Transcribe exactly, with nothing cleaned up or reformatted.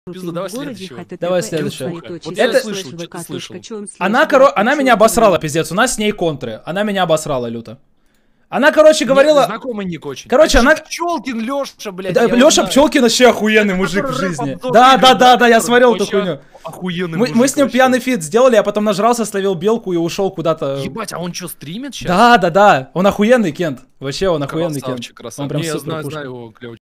Пизда, давай следующего. Давай следующего. Вот я Это- слышал, что-то слышал. Она, коро... она меня обосрала, пиздец. У нас с ней контры. Она меня обосрала люто. Она, короче, говорила... Нет, знакомый ник очень. Короче, а она- Пчелкин Леша, блядь. Да, я его Леша знаю. Пчелкин вообще охуенный мужик в Который жизни. рэп-обзор Да, игр, да, да, да, я который смотрел эту вообще хуйню. Охуенный Мы, мужик мы с ним вообще. пьяный фит сделали, я потом нажрался, словил белку и ушел куда-то. Ебать, а он что, стримит сейчас? Да, да, да. Он охуенный, Кент. Вообще, он охуенный, Кент. Красавчик, красавчик. Он прям Не, я супер знаю, пушка. знаю его, клевый.